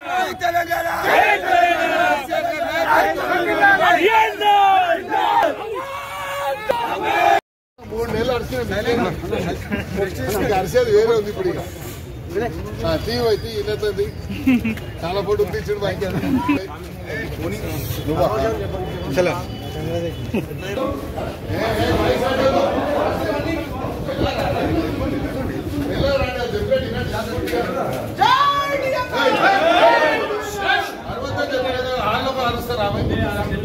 మూడు నెలలు అరిసేది వేరే ఉంది ఇప్పుడు తీవు అయితే ఇన్నది చాలా ఫోటో తీర్చుడు అరుస్తారు